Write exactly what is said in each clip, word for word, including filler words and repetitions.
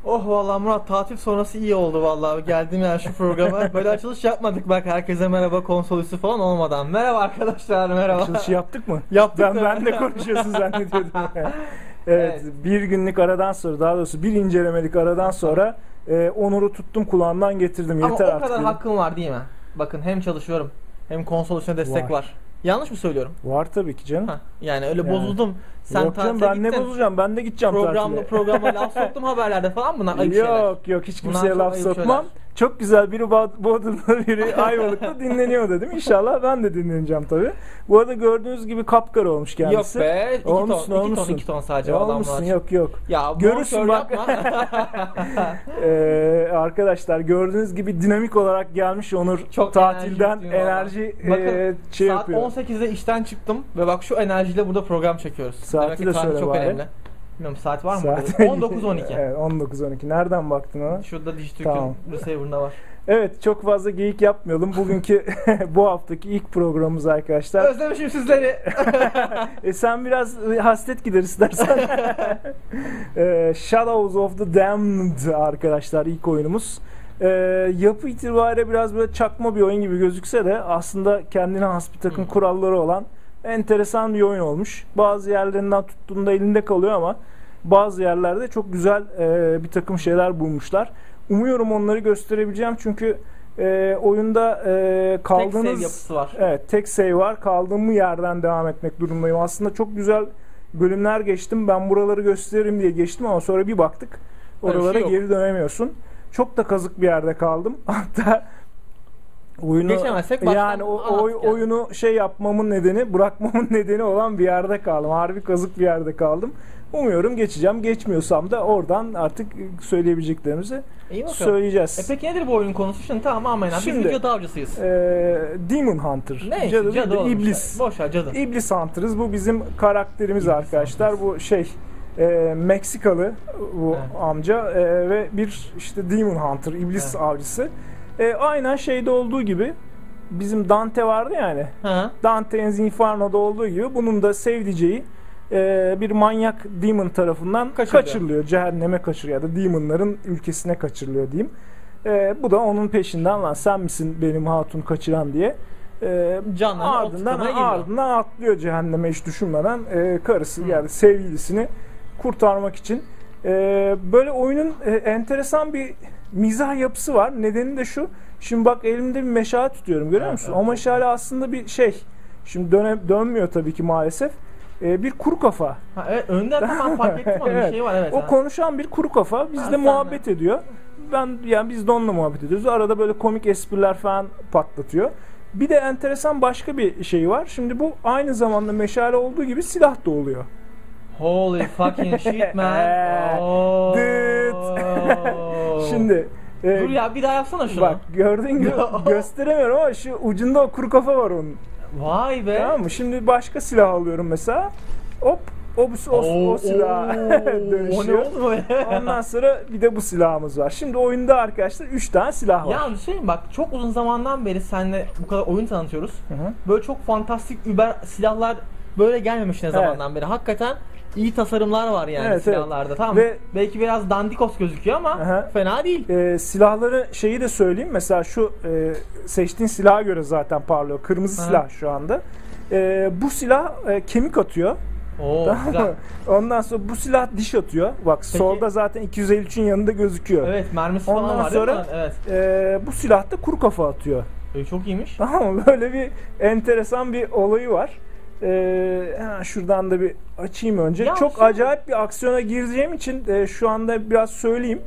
Oh vallahi Murat, tatil sonrası iyi oldu vallahi. Geldim yani şu programa. Böyle açılış yapmadık bak, herkese merhaba konsol üstü falan olmadan. Merhaba arkadaşlar, merhaba. Açılışı yaptık mı? Yaptık. Ben ben de konuşuyorsun zannediyordum. evet, evet, bir günlük aradan sonra, daha doğrusu bir incelemelik aradan sonra e, Onur'u tuttum kulağından getirdim. Ama Yeter o artık. kadar dedim. hakkım var değil mi? Bakın hem çalışıyorum hem konsol üstüne destek var. Var. Yanlış mı söylüyorum? Var tabii ki canım. Ha, yani öyle Yani. bozuldum. Sen Yok canım, tatile ben gittin. ne bozacağım? Ben de gideceğim Programda tatile. programa laf soktum haberlerde falan, bunlar ayıp şeyler. Yok yok, hiç Bunlar kimseye çok laf ayıp sokmam. şeyler. Çok güzel, biri Bod- Bodrum'da, biri Ayvalık'ta dinleniyor dedim. İnşallah ben de dinleneceğim tabii. Bu arada gördüğünüz gibi kapkara olmuş kendisi. Yok be, iki Olmuşsun, ton, iki ton, olmuşsun. iki ton sadece. Ya vallahi olmuşsun, Murat. yok yok. Ya Görürsün bak. yapma. Ee, arkadaşlar gördüğünüz gibi dinamik olarak gelmiş Onur, Çok tatilden enerji enerji, yüklüyüm e, Bakın, şey saat yapıyor. on sekizde işten çıktım ve bak şu enerjiyle burada program çekiyoruz. Saati Demek ki de tarih söyle çok bari. önemli. Bilmiyorum, saat var mı? Saat- on dokuz on iki. Evet, on dokuz on iki. Nereden baktın ona? Şurada Dijitürk'ün Tamam. receiver'ında var. Evet, çok fazla geyik yapmayalım. Bugünkü bu haftaki ilk programımız arkadaşlar. Özlemişim sizleri. e sen biraz hasret gider istersen. e, Shadows of the Damned arkadaşlar, ilk oyunumuz. E, yapı itibariyle biraz böyle çakma bir oyun gibi gözükse de aslında kendine has bir takım Hmm. kuralları olan enteresan bir oyun olmuş. Bazı yerlerinden tuttuğunda elinde kalıyor ama bazı yerlerde çok güzel e, bir takım şeyler bulmuşlar. Umuyorum onları gösterebileceğim çünkü e, oyunda e, kaldığınız... Tek save yapısı var. Evet, tek save var. Kaldığım yerden devam etmek durumundayım. Aslında çok güzel bölümler geçtim. Ben buraları gösteririm diye geçtim ama sonra bir baktık Öyle bir oralara şey yok. geri dönemiyorsun. Çok da kazık bir yerde kaldım. Hatta oyunu, Geçemezsek baştan yani o, anlat oy- yani. oyunu şey yapmamın nedeni, bırakmamın nedeni olan bir yerde kaldım. Harbi kazık bir yerde kaldım. Umuyorum geçeceğim. Geçmiyorsam da oradan artık söyleyebileceklerimizi İyi bakalım. söyleyeceğiz. E peki nedir bu oyunun konusu? Şimdi tamam, amen. Biz Şimdi, video avcısıyız. Ee, Demon Hunter. Ne? Cadı, Cadı, değil de oğlum iblis. işte. Boş ver, cadı. İblis Hunter'ız. Bu bizim karakterimiz İblis arkadaşlar. Hunters. Bu şey e, Meksikalı bu Evet. amca e, ve bir işte Demon Hunter, iblis Evet. avcısı. E, aynen şeyde olduğu gibi, bizim Dante vardı yani. Ha. Dante's Inferno'da olduğu gibi bunun da sevdiceği e, bir manyak demon tarafından Kaçırılıyor. kaçırılıyor. Cehenneme kaçırıyor ya da demonların ülkesine kaçırılıyor diyeyim. E, bu da onun peşinden, lan sen misin benim hatun kaçıran diye. E, Canlarını ardından ot tıkamaya ardından atlıyor cehenneme hiç düşünmeden, e, karısı Hı. yani sevgilisini kurtarmak için. E, böyle oyunun e, enteresan bir mizah yapısı var. Nedeni de şu. Şimdi bak, elimde bir meşale tutuyorum, görüyor Evet, musun? evet. O meşale aslında bir şey. Şimdi döne, dönmüyor tabii ki maalesef. E, bir kuru kafa. Ha, evet, önden hemen fark ettim onu. Evet. Bir şey var, evet. O ha. konuşan bir kuru kafa bizle Ha, sen muhabbet ediyor. Ben yani biz de onunla muhabbet ediyoruz. Arada böyle komik espriler falan patlatıyor. Bir de enteresan başka bir şey var. Şimdi bu aynı zamanda meşale olduğu gibi silah da oluyor. Holy fucking shit man. Oh. Dıt. Şimdi e, Dur ya, bir daha yapsana şunu. bak gördüğün gibi gösteremiyorum ama şu ucunda o kuru kafa var onun. Vay be. Tamam mı? Şimdi başka silah alıyorum mesela. Hop o, o, o, o silah dönüşüyor. O ne oldu böyle? Ondan sonra bir de bu silahımız var. Şimdi oyunda arkadaşlar üç tane silah var. Ya bir şey mi, bak çok uzun zamandan beri seninle bu kadar oyun tanıtıyoruz. Hı hı. Böyle çok fantastik über silahlar böyle gelmemiş ne zamandan beri. Hakikaten iyi tasarımlar var yani Evet, silahlarda, evet. tamam. Ve- Belki biraz dandikos gözüküyor ama Aha. fena değil. Ee, silahları şeyi de söyleyeyim. Mesela şu e, seçtiğin silaha göre zaten parlıyor. Kırmızı Aha. silah şu anda. Ee, bu silah e, kemik atıyor. Oo Tamam güzel. mı? Ondan sonra bu silah diş atıyor. Bak Peki- solda zaten iki yüz elli üçün yanında gözüküyor. Evet, mermisi falan Ondan var değil mi? sonra Evet. e, bu silah da kuru kafa atıyor. E, çok iyiymiş. Tamam mı? Böyle bir enteresan bir olayı var. Ee, hemen şuradan da bir açayım önce. Ya Çok şimdi- acayip bir aksiyona gireceğim için e, şu anda biraz söyleyeyim.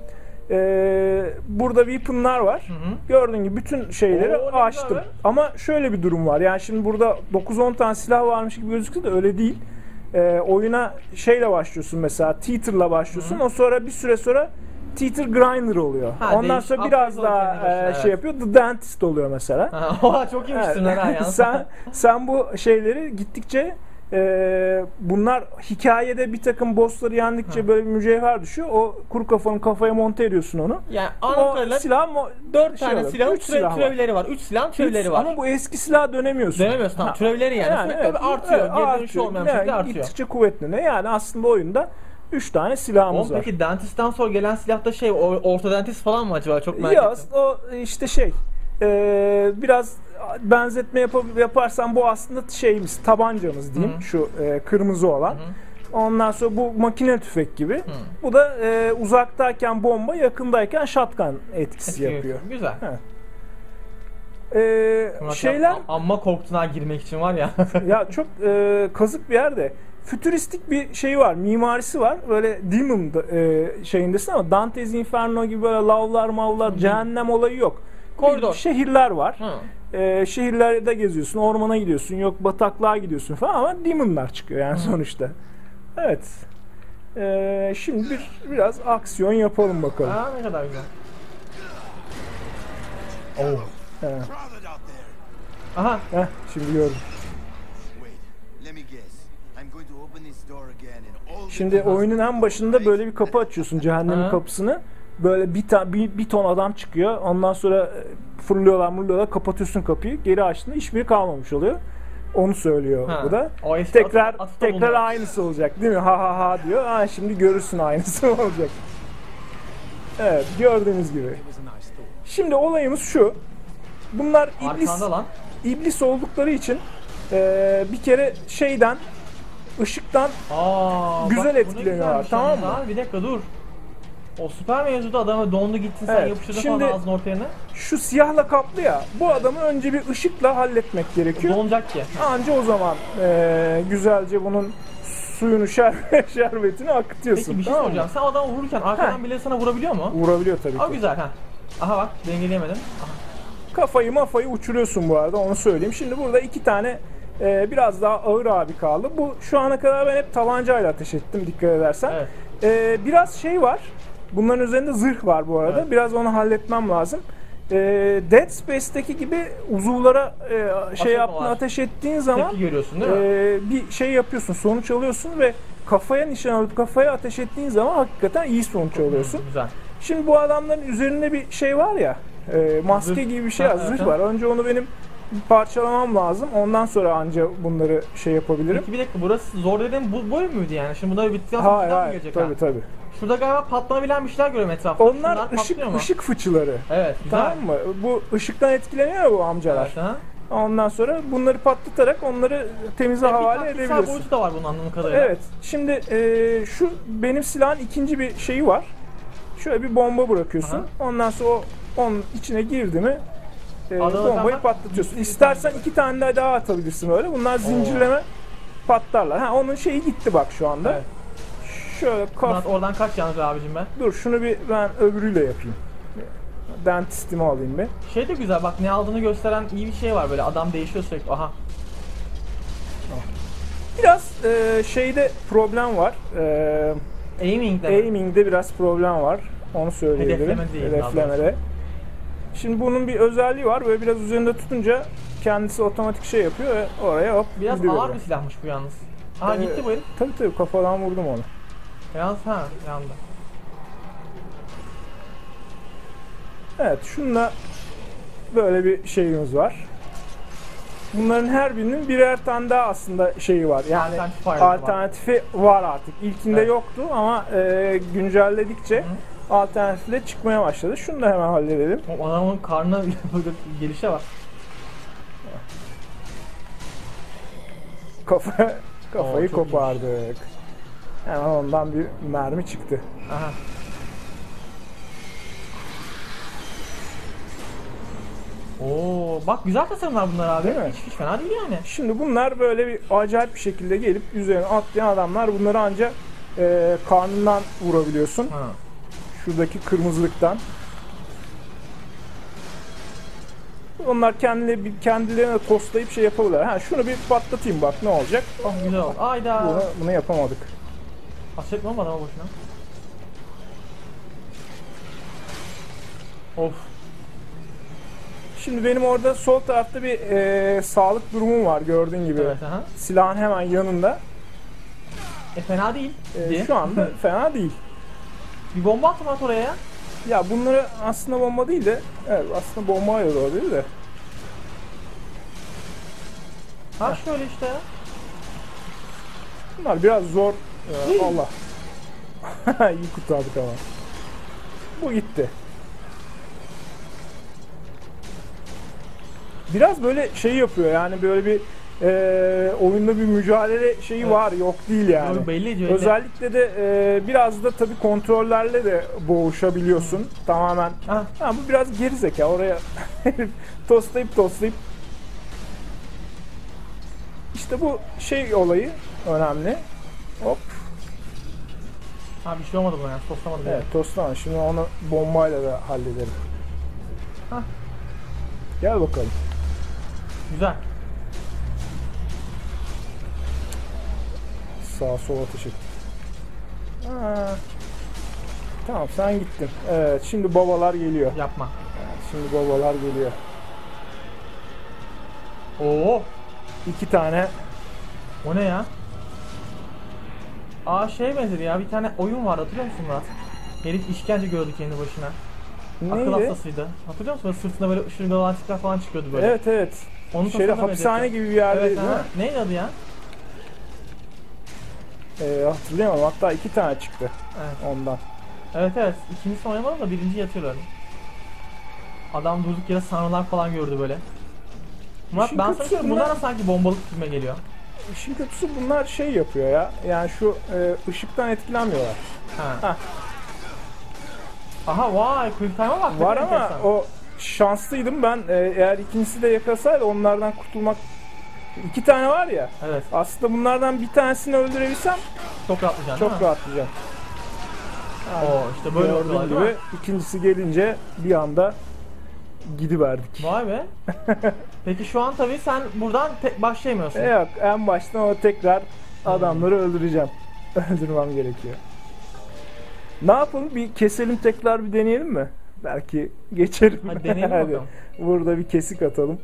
Ee, burada weapon'lar var. Hı hı. Gördüğün gibi bütün şeyleri Oo, ne açtım. güzel be. Ama şöyle bir durum var. Yani şimdi burada dokuz on tane silah varmış gibi gözükse de öyle değil. Ee, oyuna şeyle başlıyorsun mesela. Teeter'la başlıyorsun. Hı hı. O sonra bir süre sonra Teeter Grinder oluyor. Ha, Ondan değiş- sonra biraz upgrade oluyor daha kendi başına, e, evet. şey yapıyor. The Dentist oluyor mesela. Ha, oha, çok iyiymiş Evet. ha yalnız. sen sen bu şeyleri gittikçe e, bunlar hikayede bir takım bossları yendikçe Ha. böyle bir mücevher düşüyor. O kuru kafanın kafaya monte ediyorsun onu. Yani O anladığım silah mo- dört şey tane oluyor, silahın üç türe, silah var. türevleri var. üç silahın türevleri Üç- var. Ama bu eski silah dönemiyorsun. Dönemiyorsun, tamam. Ha. Türevleri yani. Sürekli evet, bir artıyor. evet, Geri dönüşü artıyor. olmayan bir Yani şekilde artıyor. Gittikçe kuvvetleniyor. Yani aslında oyunda üç tane silahımız Oğlum var. peki Dentist'ten sonra gelen silahta şey or- ortodentist falan mı acaba? Çok merak Ya ettim. o işte şey e, biraz benzetme yap- yaparsam bu aslında şeyimiz, tabancamız diyeyim, Hı. şu e, kırmızı olan. Hı. Ondan sonra bu makine tüfek gibi. Hı. Bu da e, uzaktayken bomba, yakındayken shotgun etkisi Eski- yapıyor. Güzel. Evet. E, Murat şeyler ya, amma korktun ha girmek için var ya. ya çok e, kazık bir yerde. Fütüristik bir şey var, mimarisi var. Böyle Demon e, şeyindesin ama Dante's Inferno gibi böyle lavlar mavlar, cehennem olayı yok. Koridor. Şehirler var. Hı. E, şehirlerde geziyorsun, ormana gidiyorsun, yok bataklığa gidiyorsun falan ama demonlar çıkıyor yani sonuçta. Evet. E, şimdi bir biraz aksiyon yapalım bakalım. Aa, ne kadar güzel. Oo. Evet. Crowded out there. Aha. Heh, şimdi gördüm. Wait, let me guess. I'm going to open this door again and all the Şimdi oyunun en başında böyle bir kapı açıyorsun, cehennemin Aha. kapısını. Böyle bir, ta, bir, bir ton adam çıkıyor. Ondan sonra e, fırlıyorlar, mırlıyorlar, kapatıyorsun kapıyı. Geri açtığında hiçbiri kalmamış oluyor. Onu söylüyor Ha. bu da. O eski Tekrar atıf- atıfta tekrar bulunuyor. aynısı olacak değil mi? Ha ha ha diyor. Ha şimdi görürsün aynısı olacak. Evet, gördüğünüz gibi. Şimdi olayımız şu. Bunlar iblis Arkanda lan. iblis oldukları için e, bir kere şeyden, ışıktan Aa, Güzel bak, bu ne etkileniyorlar, güzelmiş tamam yalnız mı? ha. Bir dakika dur. O süper mevzuda adama dondu gittin sen Evet, yapıştırdın şimdi- falan ağzının ortaya ne? şu siyahla kaplı ya, bu adamı önce bir ışıkla halletmek gerekiyor. Donacak ki. Anca o zaman e, güzelce bunun suyunu, şer- şerbetini akıtıyorsun. Peki bir şey tamam mı? soracağım. Sen adamı vururken arkadan birileri sana vurabiliyor mu? Vurabiliyor tabii Aa ki. güzel ha. Aha bak dengeleyemedim. Aha. Kafayı mafayı uçuruyorsun bu arada, onu söyleyeyim. Şimdi burada iki tane e, biraz daha ağır abi kaldı. Bu şu ana kadar ben hep tabancayla ateş ettim, dikkat edersen. Evet. E, biraz şey var. Bunların üzerinde zırh var bu arada. Evet. Biraz onu halletmem lazım. E, Dead Space'teki gibi uzuvlara e, şey yaptığın, var. ateş ettiğin zaman Tepki görüyorsun değil mi? e, bir şey yapıyorsun, sonuç alıyorsun ve kafaya nişan alıp kafaya ateş ettiğin zaman hakikaten iyi sonuç alıyorsun. Hı, güzel. Şimdi bu adamların üzerinde bir şey var ya, e, maske Zırh. gibi bir şey var, Ha, zırh evet, var. Önce onu benim parçalamam lazım. Ondan sonra anca bunları şey yapabilirim. Peki bir dakika burası zor dediğim bu boy muydu yani? Şimdi bunlar bittikten sonra Hayır bir daha mı hayır, gelecek tabii ha? tabii. Şurada galiba patlanabilen bir şeyler görüyorum etrafta. Onlar Şunlar ışık patlıyor mu? ışık fıçıları. Evet güzel. Tamam mı? Bu ışıktan etkileniyor ya bu amcalar. Evet, aha. Ondan sonra bunları patlatarak onları temize Bir havale taktiksel edebiliyorsun. boyutu da var bunun anladığım kadarıyla. Evet. Şimdi e, şu benim silahın ikinci bir şeyi var. Şöyle bir bomba bırakıyorsun. Aha. Ondan sonra o onun içine girdi mi e, Adana bombayı zaman- patlatıyorsun. İstersen iki tane de daha atabilirsin öyle. Bunlar zincirleme patlarlar. Ha onun şeyi gitti bak şu anda. Evet. Şöyle kaf. Murat oradan kaç yalnız be abicim ben. Dur şunu bir ben öbürüyle yapayım. Dentistimi alayım bir. Şey de güzel bak ne aldığını gösteren iyi bir şey var böyle adam değişiyor sürekli. Aha. Biraz e, şeyde problem var. E, Aiming de. aiming'de biraz problem var. Onu söyleyebilirim. Hedefleme değil, daha Hedeflemede. Şimdi bunun bir özelliği var. Böyle biraz üzerinde tutunca kendisi otomatik şey yapıyor ve oraya hop Biraz gidiyor. ağır bir silahmış bu yalnız. Aha Ee, gitti bu herif. Tabii tabii kafadan vurdum onu. Yalnız ha yandı. Evet şununla böyle bir şeyimiz var. Bunların her birinin birer tane daha aslında şeyi var. Yani Alternatif var. alternatifi var artık. İlkinde Evet. yoktu ama e, güncelledikçe alternatifle çıkmaya başladı. Şunu da hemen halledelim. O adamın karnına böyle gelişe bak. Kafa, kafayı Oo, çok kopardık. Hemen ondan bir mermi çıktı. Aha. Oo, bak güzel tasarımlar bunlar abi. Değil mi? Hiç, hiç fena değil yani. Şimdi bunlar böyle bir acayip bir şekilde gelip üzerine atlayan adamlar. Bunları ancak e, karnından vurabiliyorsun. Ha. Şuradaki kırmızılıktan. Onlar kendileri, kendilerine toslayıp şey yapabilirler. Ha şunu bir patlatayım bak ne olacak. Oh güzel oldu. Ayda. Bunu, bunu yapamadık. Ateş etmem adama boşuna. Of. Şimdi benim orada sol tarafta bir e, sağlık durumum var gördüğün gibi. Evet aha. Silahın hemen yanında. E fena değil. E, diye. şu anda fena değil. Bir bomba attım at oraya ya. Ya bunları aslında bomba değil de, evet aslında bomba da olabilir de. Ha şöyle işte ya. Bunlar biraz zor. Ee, Allah. İyi kurtardık ama. Bu gitti. Biraz böyle şey yapıyor yani böyle bir e, oyunda bir mücadele şeyi Evet. var, yok değil yani. Yok, belli belli. Özellikle de e, biraz da tabii kontrollerle de boğuşabiliyorsun. Tamamen. Ha, Ha, bu biraz geri zeka. Oraya toslayıp toslayıp. İşte bu şey olayı önemli. Hop. ha bir şey olmadı buna ya. Toslamadım Evet, toslama. Şimdi onu bombayla da hallederim. Hah. Gel bakalım. Güzel. Sağa sola ateş ettik. Ha. Tamam, sen gittin. Evet, şimdi babalar geliyor. Yapma. Evet, şimdi babalar geliyor. Oo. İki tane. O ne ya? Aa şey benzeri ya, bir tane oyun var, hatırlıyor musun Murat? Herif işkence gördü kendi başına. Akıl Neydi? hastasıydı. Hatırlıyor musun? Böyle sırtına böyle ışıngalı antikler falan çıkıyordu böyle. Evet evet. Onun Şeyde tasarımına hapishane benziyor. gibi bir yerde Evet, değil ha. mi? Neydi adı ya? Ee, hatırlayamadım. Hatta iki tane çıktı Evet. ondan. Evet evet. İkincisini oynamadım da birinci yatıyorlar. Adam durduk yere sanrılar falan gördü böyle. Murat İşin ben sana kötüsü söyleyeyim, bunlar- bunlar da sanki bombalık filme geliyor. İşin kötüsü bunlar şey yapıyor ya. Yani şu e, ışıktan etkilenmiyorlar. Ha. Hah. Aha vay, quick time'a bak. Var ne ama enteresan. o şanslıydım ben. E, eğer ikincisi de yakasaydı onlardan kurtulmak. İki tane var ya. Evet. Aslında bunlardan bir tanesini öldürebilsem Çok rahatlayacaksın çok değil mi? rahatlayacağım. Yani Oo işte böyle gördüğün oluyorlar değil mi? gibi ikincisi gelince bir anda gidiverdik. Vay be. Peki şu an tabii sen buradan tek başlayamıyorsun. E yok, en baştan o tekrar adamları öldüreceğim. Öldürmem gerekiyor. Ne yapalım? Bir keselim, tekrar bir deneyelim mi? Belki geçerim. Hadi deneyelim bakalım. Burada bir kesik atalım.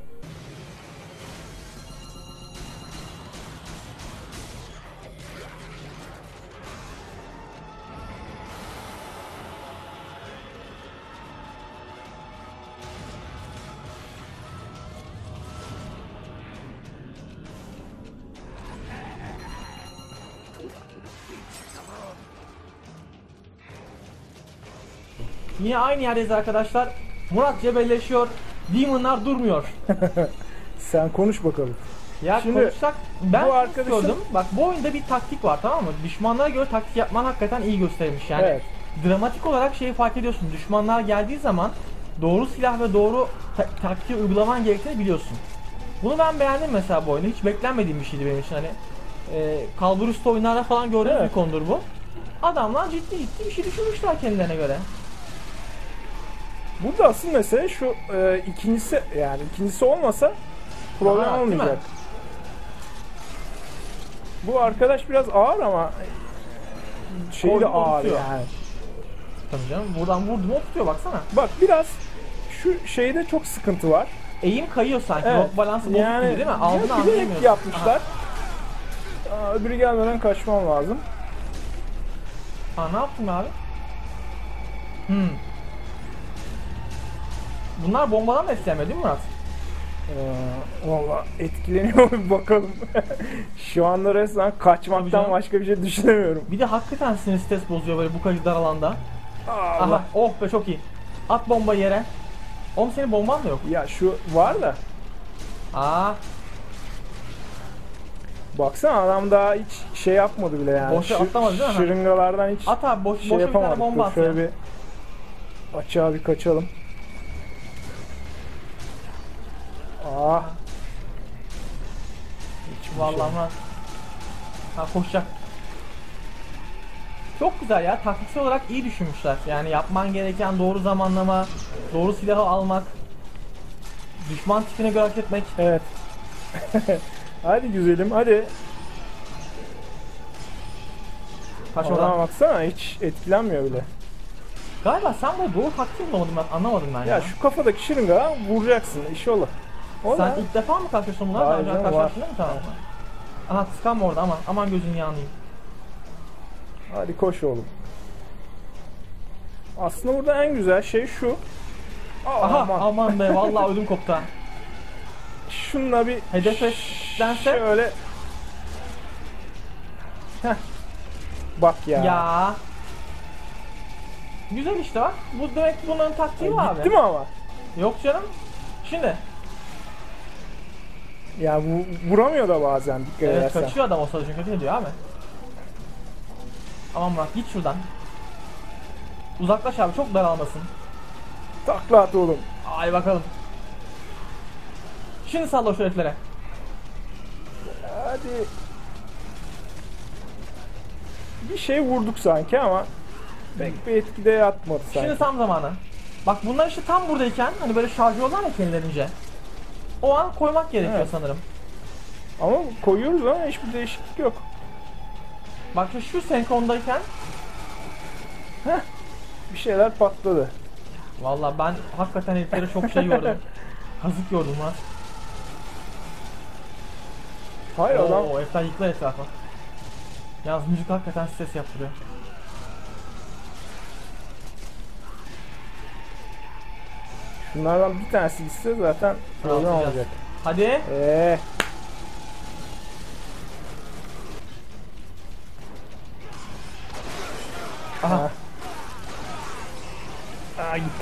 Yine aynı yerdeyiz arkadaşlar. Murat cebelleşiyor. Demonlar durmuyor. Sen konuş bakalım. Ya Şimdi konuşsak ben bu şunu arkadaşın- istiyordum. Bak bu oyunda bir taktik var, tamam mı? Düşmanlara göre taktik yapman hakikaten iyi göstermiş yani. Evet. Dramatik olarak şeyi fark ediyorsun. Düşmanlar geldiği zaman doğru silah ve doğru ta- taktiği uygulaman gerektiğini biliyorsun. Bunu ben beğendim mesela bu oyunda. Hiç beklenmediğim bir şeydi benim için. Hani e, kalbur üstü oyunlarda falan gördüğümüz Evet. bir konudur bu. Adamlar ciddi ciddi bir şey düşünmüşler kendilerine göre. Burada asıl mesele şu, e, ikincisi, yani ikincisi olmasa problem Aha, değil mi? olmayacak. Bu arkadaş biraz ağır ama şey de Koydu, ağır tutuyor. yani. Tabii canım, buradan vurdu mu tutuyor, baksana. Bak biraz şu şeyde çok sıkıntı var. Eğim kayıyor sanki. Evet. Yok, balansı bozuk gibi değil mi? ya Aldığını bilerek anlayamıyorsun. yapmışlar. Aa, öbürü gelmeden kaçmam lazım. Aha. Aa, ne yaptın abi? Hmm. Bunlar bombadan da etkilenmiyor değil mi Murat? Ee, Valla etkileniyor mu bir bakalım. Şu anda resmen Tabii kaçmaktan canım. başka bir şey düşünemiyorum. Bir de hakikaten sinir stres bozuyor böyle bu kadar dar alanda. Allah. Aha, oh be, çok iyi. At bomba yere. Oğlum senin bomban da yok. Ya şu var da Aa, baksana adam daha hiç şey yapmadı bile yani. Boşa Şu- atlamadı değil mi? Şırıngalardan hiç at abi, boş, şey boşa bir tane yapamadık. bomba Dur at ya. şöyle bir açığa bir kaçalım. Aa. Hiçbir şey. Vallahi Murat. Ha, koşacak. Çok güzel ya, taktiksel olarak iyi düşünmüşler. Yani yapman gereken doğru zamanlama, doğru silahı almak, düşman tipine göre hareket etmek. Evet. Hadi güzelim, hadi. Kaç Ona oradan. baksana hiç etkilenmiyor bile. Galiba sen böyle doğru taktik bulamadım ben, anlamadım ben ya. Ya şu kafadaki şırınga vuracaksın inşallah. O Sen ne? ilk defa mı karşılaşıyorsun bunlarla? Daha Hayır önce canım, karşılaştın var. değil mi? Tamam. Aha, tıkanma orada, aman aman gözün yanayım. Hadi koş oğlum. Aslında burada en güzel şey şu. Aa, Aha aman. aman be, vallahi ödüm koptu ha. Şununla bir Hedefe ş- dense- şöyle. Heh. Bak ya. Ya. Güzel işte bak. Bu demek bunların taktiği mi abi? Gitti mi ama? Yok canım. Şimdi. Ya bu vuramıyor da bazen dikkat Evet, edersen. kaçıyor adam o sırada çünkü kötü ediyor abi. Aman bırak git şuradan. Uzaklaş abi çok daralmasın. Takla at oğlum. Ay bakalım. Şimdi salla şu heriflere. Hadi. Bir şey vurduk sanki ama pek bir etkide yatmadı sanki. Şimdi tam zamanı. Bak bunlar işte tam buradayken hani böyle şarjıyorlar ya kendilerince. O an koymak gerekiyor Evet. sanırım. Ama koyuyoruz ama hiçbir değişiklik yok. Bak şu, şu senkrondayken Bir şeyler patladı. vallahi ben hakikaten heriflere çok şey gördüm. Kazık gördüm lan. Hayır adam Oo, herifler yıklar etrafa. Yalnız müzik hakikaten stres yaptırıyor. şunlardan bir tanesi gitse zaten problem Rahatlayacağız. olacak. Hadi. Eee. Aha. Aa gittik.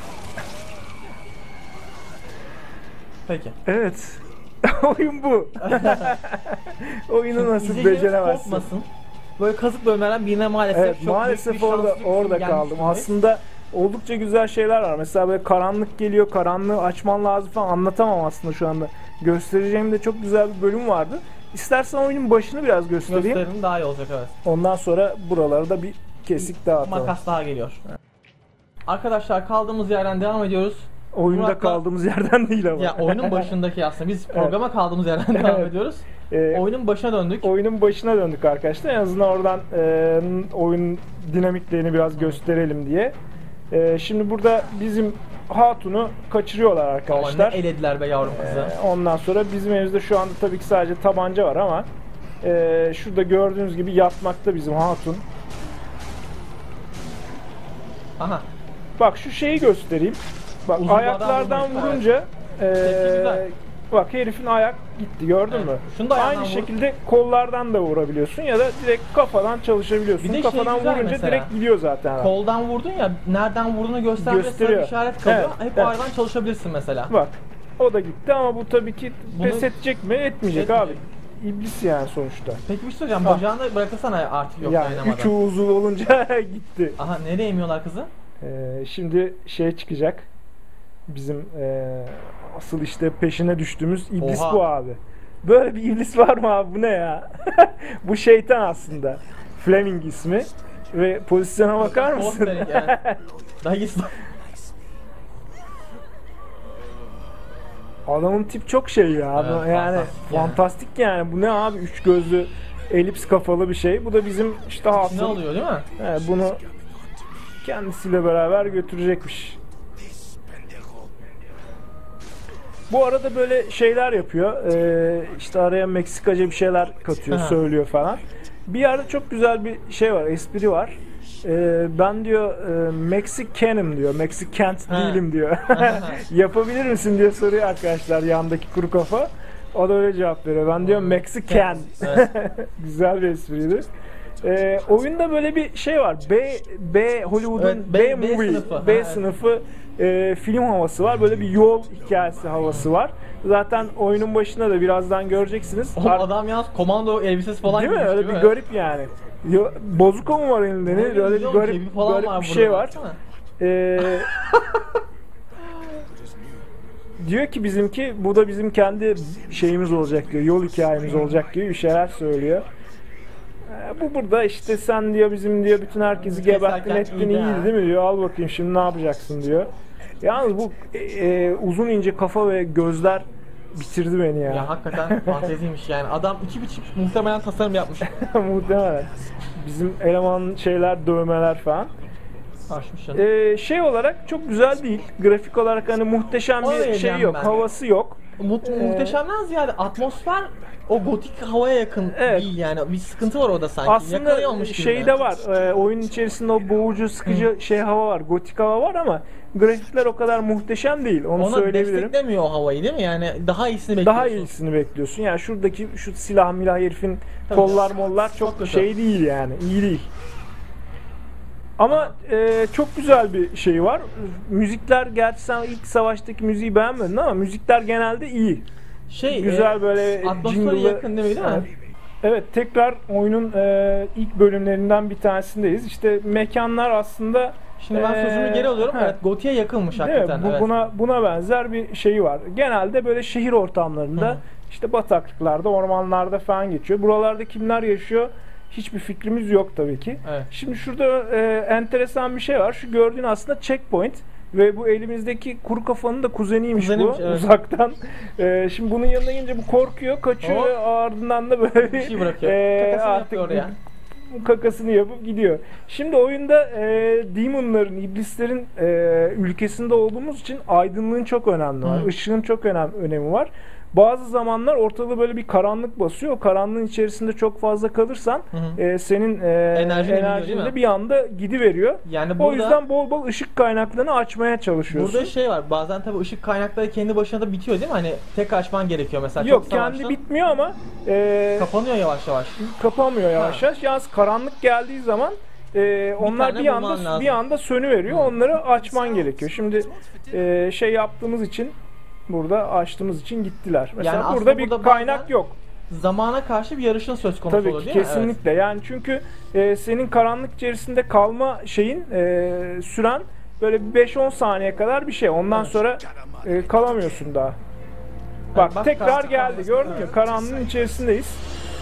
Peki. Evet. Oyun bu. Oyunu nasıl İzleyicilerimiz beceremezsin? korkmasın. Böyle kazık bölmelerden birine maalesef Evet, çok büyük maalesef bir orada şanssızlık orada gelmiş kaldım. gibi. Aslında oldukça güzel şeyler var. Mesela böyle karanlık geliyor, karanlığı açman lazım falan, anlatamam aslında şu anda. Göstereceğim de çok güzel bir bölüm vardı. İstersen oyunun başını biraz göstereyim. Gösterim daha iyi olacak evet. Ondan sonra buraları da bir kesik daha atalım. Makas daha geliyor. Arkadaşlar kaldığımız yerden devam ediyoruz. Oyunda Murat'la- kaldığımız yerden değil ama. Ya oyunun başındaki aslında biz programa kaldığımız yerden devam Evet. ediyoruz. Ee, Oyunun başına döndük. oyunun başına döndük arkadaşlar. En azından oradan e, oyun dinamiklerini biraz gösterelim diye. E, şimdi burada bizim Hatun'u kaçırıyorlar Ama arkadaşlar. ne elediler be yavrum kızı. Ee, ondan sonra bizim elimizde şu anda tabii ki sadece tabanca var ama e, şurada gördüğünüz gibi yatmakta bizim Hatun. Aha. Bak şu şeyi göstereyim. Bak Uzunlardan ayaklardan vurmuş, vurunca e, Tepki güzel. bak herifin ayak gitti gördün Evet. mü? Şunu da ayağından Aynı vur. şekilde kollardan da vurabiliyorsun ya da direkt kafadan çalışabiliyorsun. Bir de şey Kafadan güzel vurunca mesela. direkt gidiyor zaten. adam. Koldan vurdun ya nereden vurduğunu göstermeye sana Gösteriyor. işaret kalıyor. Evet, Hep evet. o aradan çalışabilirsin mesela. Bak o da gitti ama bu tabii ki Bunu- pes edecek mi? Etmeyecek, Etmeyecek. abi. İblis yani sonuçta. Peki bir şey söyleyeceğim. Ah. Bacağını bırakırsana artık yok Yani dayanamadan. üç uzun olunca gitti. Aha nereye emiyorlar kızı? Ee, şimdi şey çıkacak. Bizim e, asıl işte peşine düştüğümüz iblis Oha. bu abi. Böyle bir iblis var mı abi? Bu ne ya? Bu şeytan aslında. Fleming ismi. Ve pozisyona bakar mısın? Postering, evet. Daha gitsin. Adamın tip çok şey ya. Evet, yani fantastik yani. fantastik yani. Bu ne abi? Üç gözlü elips kafalı bir şey. Bu da bizim işte Ne hatun. oluyor değil mi? He, bunu kendisiyle beraber götürecekmiş. Bu arada böyle şeyler yapıyor. Ee, işte araya Meksikaca bir şeyler katıyor, Ha. söylüyor falan. Bir yerde çok güzel bir şey var, espri var. Ee, ben diyor e, Mexican'ım diyor, Mexican Ha. değilim diyor. Yapabilir misin diye soruyor arkadaşlar yandaki kuru kafa. O da öyle cevap veriyor. Ben diyor Mexican. Evet. Güzel bir espriydi. Ee, oyunda böyle bir şey var. B B Hollywood'un Evet, B- B, B movie, sınıfı. B Ha, evet. sınıfı e, film havası var. Böyle bir yol hikayesi havası var. Zaten oyunun başında da birazdan göreceksiniz. Oğlum Ar- adam yalnız komando elbisesi falan Değil mi? giymiş, Öyle bir mi? garip yani. Yo, Bozuko mu var elinde? Ne? Öyle Öyle bir güzel, garip, cebi falan garip var bir burada, şey var. baksana. Ee, diyor ki bizimki bu da bizim kendi şeyimiz olacak diyor. Yol hikayemiz olacak gibi bir şeyler söylüyor. Ee, bu burada işte sen diyor bizim diyor bütün herkesi geberttin Keserken ettin iyiydi iyiydi ha. değil mi diyor. Al bakayım şimdi ne yapacaksın diyor. Yalnız bu e, e, uzun ince kafa ve gözler bitirdi beni ya. Ya hakikaten fanteziymiş yani. Adam iki biçim muhtemelen tasarım yapmış. Muhtemelen. Bizim elemanın şeyler dövmeler falan. Açmış canım. Ee, şey olarak çok güzel değil. Grafik olarak hani muhteşem Onu bir şey diyeceğim yok. ben. Havası yok. Mu- Ee, muhteşemden ziyade atmosfer o gotik havaya yakın Evet. değil yani. Bir sıkıntı var orada sanki. Aslında Yakalıyormuş gibi. şey de var. E, oyunun içerisinde o boğucu, sıkıcı şey hava var. Gotik hava var ama grafikler o kadar muhteşem değil. Onu Ona söyleyebilirim. desteklemiyor o havayı değil mi? Yani daha iyisini bekliyorsun. Daha iyisini bekliyorsun. Yani şuradaki şu silah milah herifin Tabii. kollar mollar çok, Çok kötü. şey değil yani. İyi değil. Ama e, çok güzel bir şey var. Müzikler, gerçi sen ilk savaştaki müziği beğenmedin ama müzikler genelde iyi. Şey, Güzel e, böyle atmosferi jingle'lı. yakın değil mi? Değil mi? Evet. Evet, tekrar oyunun e, ilk bölümlerinden bir tanesindeyiz. İşte mekanlar aslında Şimdi ben e, sözümü geri alıyorum. ha, Evet, gotiğe yakınmış değil mi? hakikaten. Bu, evet. buna buna benzer bir şeyi var. Genelde böyle şehir ortamlarında, Hı. işte bataklıklarda, ormanlarda falan geçiyor. Buralarda kimler yaşıyor? Hiçbir fikrimiz yok tabii ki. Evet. Şimdi şurada e, enteresan bir şey var. Şu gördüğün aslında checkpoint ve bu elimizdeki kuru kafanın da kuzeniymiş, Kuzeniymiş, bu evet. uzaktan. E, şimdi bunun yanına gelince bu korkuyor, kaçıyor Hop. ve ardından da böyle Bir şey bırakıyor. e, Kakasını artık yapıyor oraya. kakasını yapıp gidiyor. Şimdi oyunda e, demonların, iblislerin e, ülkesinde olduğumuz için aydınlığın çok önemli var. Hı. Işığın çok önem, önemi var. Bazı zamanlar ortalığı böyle bir karanlık basıyor. O karanlığın içerisinde çok fazla kalırsan Hı hı. e, senin e, Enerjin gidiyor, enerjin değil mi? de bir anda gidiveriyor. Yani O burada, yüzden bol bol ışık kaynaklarını açmaya çalışıyorsun. burada şey var. Bazen tabii ışık kaynakları kendi başına da bitiyor değil mi? Hani tek açman gerekiyor mesela. Yok, çok kendi savaştın, bitmiyor ama e, kapanıyor yavaş yavaş. kapanmıyor yavaş Ha. yavaş. Yalnız karanlık geldiği zaman e, onlar tane bir bulman anda lazım. bir anda sönüveriyor. Hı. Onları açman gerekiyor. Şimdi e, şey yaptığımız için, burada açtığımız için gittiler. Mesela Yani aslında burada bir burada kaynak bazen yok. Zamana karşı bir yarışın söz konusu Tabii olur ki değil mi? kesinlikle. Yani çünkü e, senin karanlık içerisinde kalma şeyin e, süren böyle beş on saniye kadar bir şey. Ondan Evet. sonra e, kalamıyorsun daha. Bak, bak, tekrar karanlık geldi. kalması. Gördün mü? Evet. Karanlığın içerisindeyiz.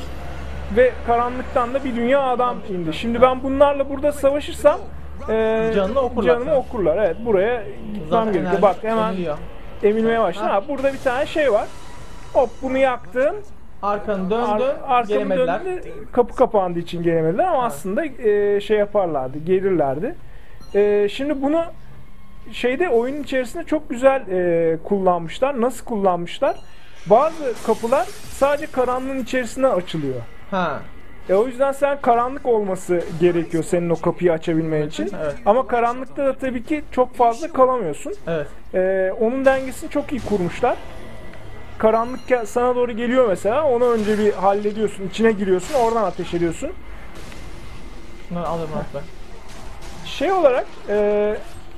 Ve karanlıktan da bir dünya adam indi. Şimdi ben bunlarla burada savaşırsam e, Canını okurlar canımı sana. okurlar. Evet, buraya gitmem Zaten gerekiyor. enerji Bak, hemen emiliyor. emilmeye başladı. Ha. Ha, burada bir tane şey var. Hop, bunu yaktım. Arkanı döndün, Ar- arkamı gelemediler. döndü, kapı kapandığı için gelemediler ama aslında e, şey yaparlardı, gelirlerdi. E, şimdi bunu şeyde, oyunun içerisinde çok güzel e, kullanmışlar. Nasıl kullanmışlar? Bazı kapılar sadece karanlığın içerisine açılıyor. Ha. E, o yüzden sen karanlık olması gerekiyor senin o kapıyı açabilmen için. Evet. Ama karanlıkta da tabii ki çok fazla kalamıyorsun. Evet. E, onun dengesini çok iyi kurmuşlar. Karanlık gel- sana doğru geliyor mesela, onu önce bir hallediyorsun, içine giriyorsun, oradan ateş ediyorsun. Şunları alıyorum artık. Şey olarak e,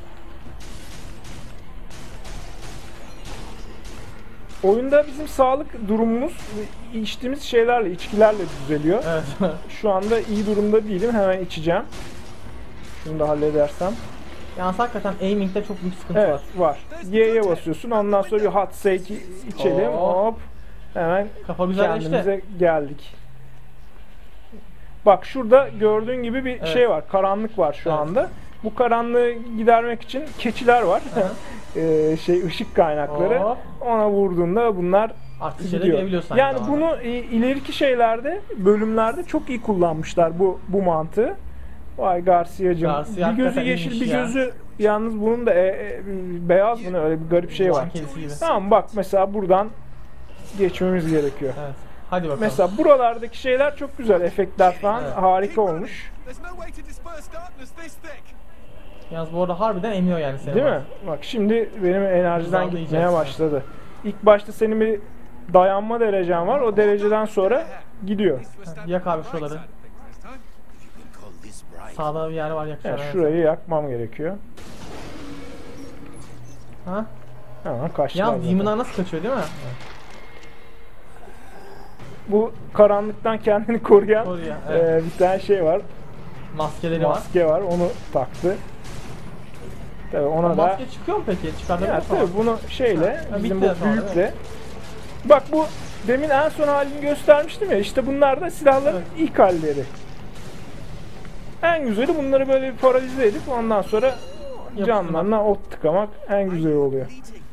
oyunda bizim sağlık durumumuz içtiğimiz şeylerle, içkilerle düzeliyor. Evet. Şu anda iyi durumda değilim, hemen içeceğim. Şunu da halledersem. Yalnız hakikaten aiming'de çok büyük sıkıntı Evet, var. var. Y'ye basıyorsun, ondan sonra bir hot shake içelim, Oo. hop. Hemen Kafa güzelleşti. kendimize geldik. Bak, şurada gördüğün gibi bir Evet. şey var. Karanlık var şu Evet. anda. Bu karanlığı gidermek için keçiler var. Hı Ee, şey ışık kaynakları. Hop. Ona vurduğunda bunlar Artık içeri gidiyor. girebiliyorsun. Yani bunu e, ileriki şeylerde, bölümlerde çok iyi kullanmışlar bu bu mantığı. Vay Garcia'cığım. Garcia Bir gözü hakikaten yeşil, iyiymiş bir ya. gözü yalnız bunun da e, e, beyaz mı ne, öyle bir garip şey var. Kedisi gibi. Tamam, bak mesela buradan geçmemiz gerekiyor. Evet. Hadi bakalım. Mesela buralardaki şeyler çok güzel, efektler falan Evet. harika olmuş. Yalnız bu arada harbiden emiyor yani seni. Değil bak. mi? Bak, şimdi benim enerjiden Hızlandı gitmeye iyice. başladı. İlk başta senin bir dayanma derecen var. O dereceden sonra gidiyor. Yak abi şuraları. You can call this bright. Sağda bir yer var yakacağım. Yani şurayı yakmam gerekiyor. Ha? Hemen kaçtılar Yalnız zaten. demonlar nasıl kaçıyor değil mi? Bu karanlıktan kendini koruyan Koruyor, e, evet. bir tane şey var. Maskeleri var. Maske var. Onu taktı. Tabii ona O da maske çıkıyor mu peki? Çıkartabiliyor ya, musun? tabii bunu şeyle, Ha, bizim bitti bu sonra, büyükle. Bak, bu demin en son halini göstermiştim ya, işte bunlar da silahların Evet. ilk halleri. En güzeli bunları böyle bir paralize edip ondan sonra canlarına ot tıkamak en güzeli oluyor.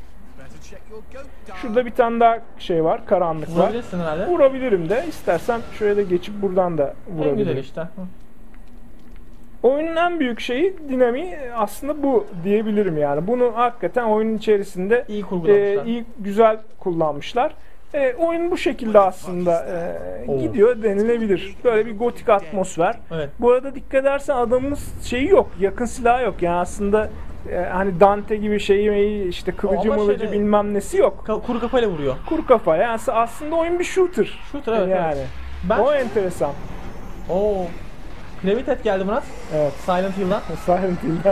Şurada bir tane daha şey var, karanlık var. Vurabilirsin herhalde. Vurabilirim de, istersen şöyle de geçip buradan da En güzel vurabilirim. işte. Hı. Oyunun en büyük şeyi, dinamiği aslında bu diyebilirim yani. Bunu hakikaten oyunun içerisinde İyi e, kurgulamışlar. iyi, güzel kullanmışlar. E, oyun bu şekilde aslında e, Oo. gidiyor denilebilir. Böyle bir gotik atmosfer. Evet. Bu arada dikkat edersen adamımız şeyi yok, yakın silahı yok. Yani aslında e, hani Dante gibi şeyi meyi işte kılıcı Ama mılıcı şeyde- bilmem nesi yok. Ka- kuru kafayla vuruyor. Kuru kafa. Yani aslında oyun bir shooter. Shooter, evet, yani. evet. Ben O enteresan. Oo. Gravitet geldi Murat. Evet. Silent Hill'dan. Silent Hill'den.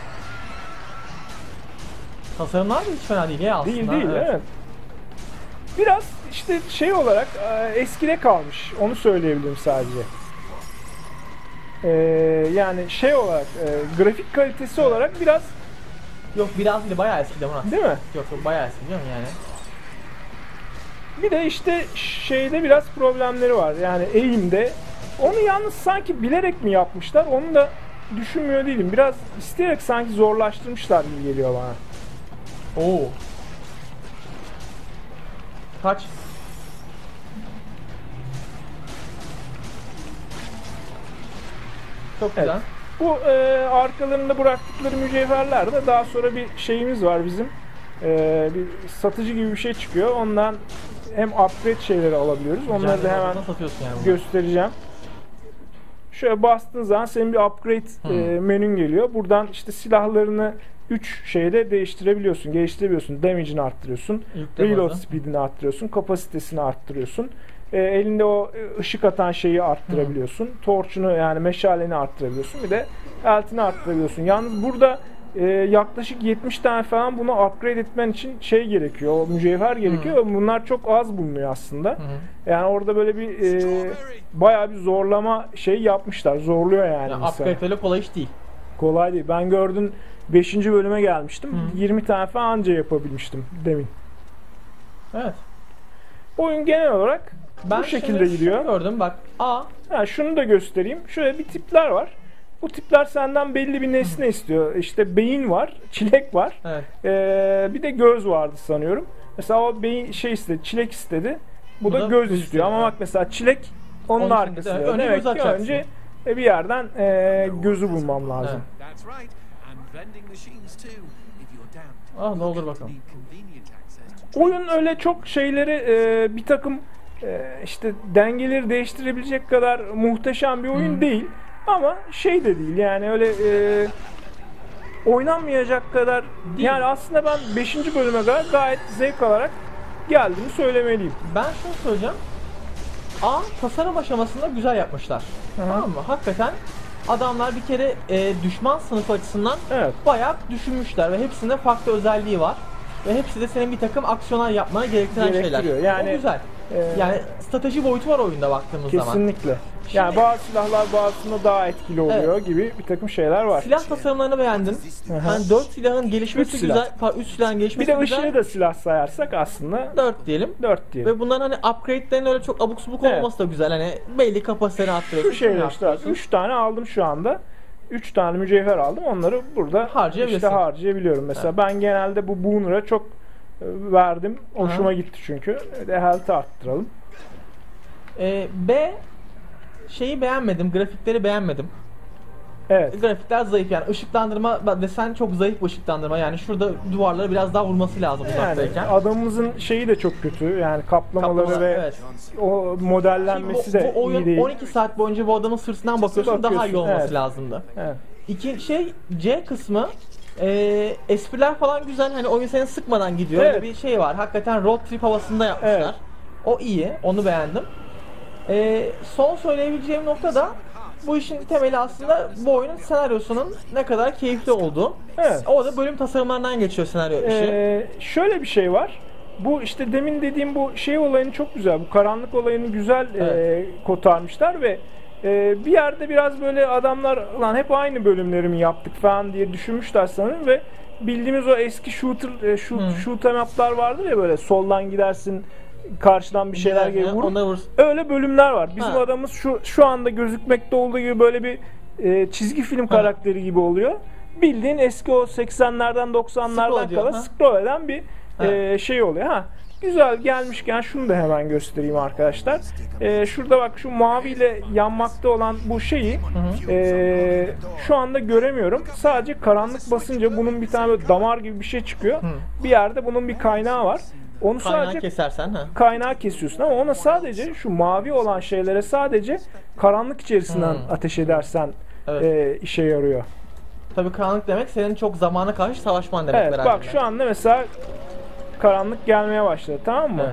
Tasarımlar da hiç fena değil ya aslında. Değil değil evet. Biraz işte şey olarak e, eskide kalmış. Onu söyleyebilirim sadece. E, yani şey olarak e, grafik kalitesi olarak biraz Yok biraz değil, bayağı eski de Murat. değil mi? Yok yok bayağı eski biliyorum yani. Bir de işte şeyde biraz problemleri var. Yani eğimde. Onu yalnız sanki bilerek mi yapmışlar? Onu da düşünmüyor değilim. Biraz isteyerek sanki zorlaştırmışlar gibi geliyor bana. Oo. Kaç? Çok Evet. güzel. Bu e, arkalarında bıraktıkları mücevherler de daha sonra bir şeyimiz var bizim. E, bir satıcı gibi bir şey çıkıyor. Ondan hem upgrade şeyleri alabiliyoruz. Onları da Canlı hemen ortamda satıyorsun yani bunu. göstereceğim. Şöyle bastığın zaman senin bir upgrade Hmm. e, menün geliyor. Buradan işte silahlarını üç şeyde değiştirebiliyorsun, geliştirebiliyorsun. Damage'ini arttırıyorsun, Yükleme reload hızı. speed'ini arttırıyorsun, kapasitesini arttırıyorsun. E, elinde o e, ışık atan şeyi arttırabiliyorsun. Torch'unu yani meşaleni arttırabiliyorsun. Bir de eltini arttırabiliyorsun. Yalnız burada e, yaklaşık yetmiş tane falan bunu upgrade etmen için şey gerekiyor. O mücevher gerekiyor. Bunlar çok az bulunuyor aslında. Hı hı. Yani orada böyle bir e, bayağı bir zorlama şey yapmışlar. Zorluyor yani. Yani mesela. upgrade öyle kolay iş değil. Kolay değil. Ben gördün beşinci bölüme gelmiştim. Hı. yirmi tane falan anca yapabilmiştim demin. Evet. Oyun genel olarak Ben bu şekilde şimdi gidiyor. şunu gördüm bak. A. Ha, şunu da göstereyim. Şöyle bir tipler var. Bu tipler senden belli bir nesne istiyor. İşte beyin var, çilek var. Evet. Ee, bir de göz vardı sanıyorum. Mesela o beyin şey istedi, çilek istedi. Bu, Bu da da göz göz istiyor. istiyor, Ama evet. bak mesela çilek onun, Onun için de arkasında. önce Demek göz ki açacaksın. önce e, bir yerden e, gözü bulmam lazım. That's right. And vending machines too. If you're down. Ah ne olur bakalım. Need convenient access to Oyun öyle çok şeyleri e, bir takım e, işte dengeleri değiştirebilecek kadar muhteşem bir oyun Hı. değil. Ama şey de değil yani öyle e, oynanmayacak kadar Değil. yani aslında ben beşinci bölüme kadar gayet zevk alarak geldiğimi söylemeliyim. Ben şunu söyleyeceğim. A. Tasarım aşamasında güzel yapmışlar. Tamam mı? Hakikaten adamlar bir kere e, düşman sınıfı açısından Evet. bayağı düşünmüşler ve hepsinde farklı özelliği var. Ve hepsi de senin bir takım aksiyonlar yapmana gerektiren şeyler. Gerektiriyor. Yani, o güzel. e, yani strateji boyutu var oyunda baktığımız zaman. Kesinlikle. Yani Şimdi- bazı silahlar bazısında daha etkili oluyor gibi bir takım şeyler var. Silah tasarımlarını beğendim. Hı hı. Hani dört silahın gelişmesi Üç silah. güzel. Pa- Üç silahın Bir gelişmesi de güzel. ışığı da silah sayarsak aslında dört diyelim. dört diyelim. Ve bunların hani upgrade'lerin öyle çok abuk subuk Evet. olmaması da güzel. Hani belli kapasiteni arttırıyorsun. Şu şeyler şunu işte arttırıyorsun. üç tane aldım şu anda. üç tane mücevher aldım. Onları burada Harcayabilirsin. işte harcayabiliyorum. Mesela ben genelde bu Booner'a çok e, verdim. Hoşuma Aha. gitti çünkü. Bir de health'ı arttıralım. Ee, B şeyi beğenmedim. Grafikleri beğenmedim. Evet. Grafikler zayıf yani. Işıklandırma desen çok zayıf bir ışıklandırma. Yani şurada duvarları biraz daha vurması lazım Yani uzaktayken. adamımızın şeyi de çok kötü. Yani kaplamaları Kaplamalar, ve evet. o Ki modellenmesi bu, de bu oyun iyi değil. on iki saat boyunca bu adamın sırtından bakıyorsun, daha iyi Bakıyorsun, olması evet. lazımdı. Evet. İki şey C kısmı e, espriler falan güzel, hani oyun seni sıkmadan gidiyor. Evet. Öyle bir şey var. Hakikaten road trip havasında yapmışlar. Evet. O iyi. Onu beğendim. E, son söyleyebileceğim nokta da bu işin temeli aslında bu oyunun senaryosunun ne kadar keyifli olduğu. Evet. O da bölüm tasarımlarından geçiyor senaryo işi. Ee, şöyle bir şey var. Bu işte demin dediğim bu şey olayını çok güzel. Bu karanlık olayını güzel Evet. e, kotarmışlar ve e, bir yerde biraz böyle adamlar lan hep aynı bölümleri mi yaptık falan diye düşünmüşler sanırım ve bildiğimiz o eski shooter e, shoot, Hı. shoot 'em up'lar vardır ya böyle soldan gidersin karşıdan bir şeyler Giderken gibi vurur. onları vur- Öyle bölümler var. Bizim Ha. adamımız şu şu anda gözükmekte olduğu gibi böyle bir e, çizgi film Ha. karakteri gibi oluyor. Bildiğin eski o seksenlerden doksanlardan Scroll ediyor, kalan ha. scroll eden bir Ha. e, şey oluyor. Ha. Güzel gelmişken şunu da hemen göstereyim arkadaşlar. E, şurada bak şu maviyle yanmakta olan bu şeyi hı. e, şu anda göremiyorum. Sadece karanlık basınca bunun bir tane böyle damar gibi bir şey çıkıyor. Hı. Bir yerde bunun bir kaynağı var. onu Kaynağı sadece kesersen ha. kaynağı kesiyorsun ama ona sadece şu mavi olan şeylere sadece karanlık içerisinden Hmm. ateş edersen Evet. e, işe yarıyor. Tabii karanlık demek senin çok zamana karşı savaşman demek. Evet bak şu anda mesela karanlık gelmeye başladı, tamam mı? Evet.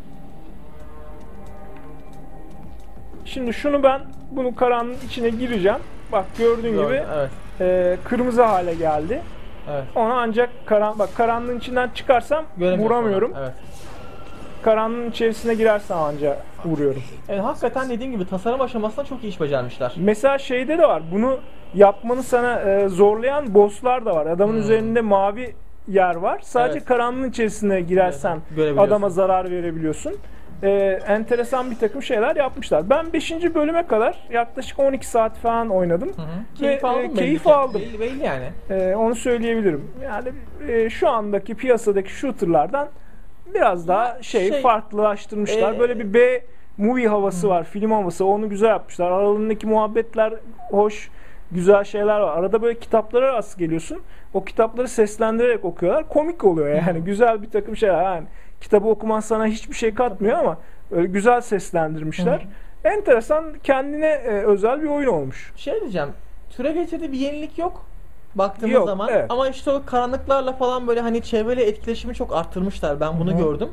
Şimdi şunu ben bunu karanlığın içine gireceğim. Bak gördüğün Gördüm, gibi Evet. e, kırmızı hale geldi. Evet. Onu ancak karan bak karanlığın içinden çıkarsam Göremiyorsun vuramıyorum. onu, Evet. Karanlığın içerisine girersem ancak vuruyorum. Evet, hakikaten dediğim gibi tasarım aşamasında çok iyi iş becermişler. Mesela şeyde de var. Bunu yapmanı sana e, zorlayan bosslar da var. Adamın Hmm. üzerinde mavi yer var. Sadece Evet. karanlığın içerisine girersen Evet, görebiliyorsun. adama zarar verebiliyorsun. E, enteresan bir takım şeyler yapmışlar. Ben beşinci bölüme kadar yaklaşık on iki saat falan oynadım. Hı hı. Ve, Keyif e, aldım. belli keyif ki. aldım. Belli, belli yani. E, onu söyleyebilirim. Yani e, şu andaki piyasadaki shooterlardan biraz daha şey, şey, farklılaştırmışlar. e, Böyle bir B movie havası var, film havası. Onu güzel yapmışlar. Aralarındaki muhabbetler hoş, güzel şeyler var. Arada böyle kitaplara rast geliyorsun. O kitapları seslendirerek okuyorlar. Komik oluyor yani. Güzel bir takım şeyler. Yani kitabı okuman sana hiçbir şey katmıyor ama öyle güzel seslendirmişler. Enteresan, kendine e, özel bir oyun olmuş. Şey diyeceğim. Türe getirdiği bir yenilik yok. Baktığımız Yok, zaman. evet. Ama işte o karanlıklarla falan böyle hani çevreyle etkileşimi çok arttırmışlar. Ben bunu Hı hı. gördüm.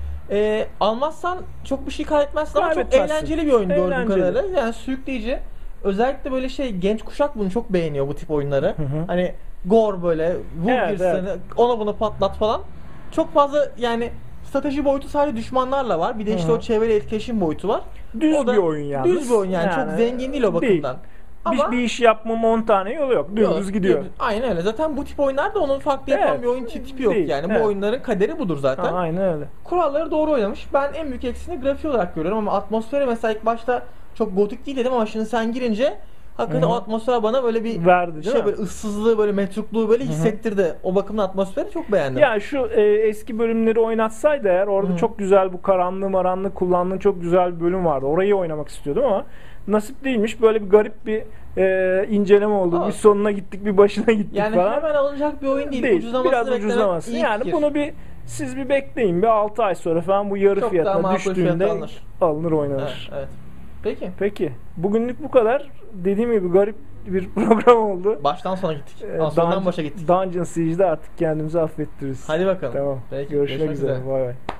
Ee, almazsan çok bir şey kaybetmezsin ama çok Kaybetmezsin. eğlenceli bir oyun gördüğüm Eğlenceli. kadarıyla. Yani sürükleyici. Özellikle böyle şey genç kuşak bunu çok beğeniyor, bu tip oyunları. hı. Hani gore böyle vur Evet, girsin, evet. ona bunu patlat falan. Çok fazla yani strateji boyutu sadece düşmanlarla var. Bir de işte Hı hı. o çevreyle etkileşim boyutu var. Düz O da bir oyun yalnız. Düz bir oyun yani, çok zengin değil o bakımdan. Bir, bir iş yapmama on tane yolu yok. Dümdüz Yok, gidiyor. dümdüz. Aynen öyle. Zaten bu tip oyunlarda onun farklı yapan Evet. bir oyun tipi yok Değil, yani. evet. Bu oyunların kaderi budur zaten. Ha, aynen öyle. Kuralları doğru oynamış. Ben en büyük eksiğini grafik olarak görüyorum ama atmosferi mesela ilk başta çok gotik değil dedim ama şimdi sen girince hakikaten Hı hı. o atmosfer bana böyle bir Verdi değil şey mi? böyle ıssızlığı böyle metrukluğu böyle hissettirdi. O bakımdan atmosferi çok beğendim. Ya şu e, eski bölümleri oynatsaydı eğer orada Hı. çok güzel bu karanlığı maranlığı kullandığın çok güzel bir bölüm vardı. Orayı oynamak istiyordum ama nasip değilmiş. Böyle bir garip bir e, inceleme oldu. Olsun. Bir sonuna gittik, bir başına gittik Yani falan. hemen alınacak bir oyun değil. Değil. Ucuzlamasını Biraz beklemek ucuzlaması. iyi Yani fikir. bunu bir siz bir bekleyin. Bir altı ay sonra falan bu yarı Çok daha fiyatına makul düştüğünde fiyata alınır. alınır oynanır. Evet, evet. Peki. Peki. Bugünlük bu kadar. Dediğim gibi garip bir program oldu. Baştan sona gittik. Ee, Aa, sondan Dungeon- başa gittik. Dungeon Siege'de artık kendimizi affettiririz. Hadi bakalım. Tamam. Peki, Görüşmek görüşmek üzere. üzere. Bay bay.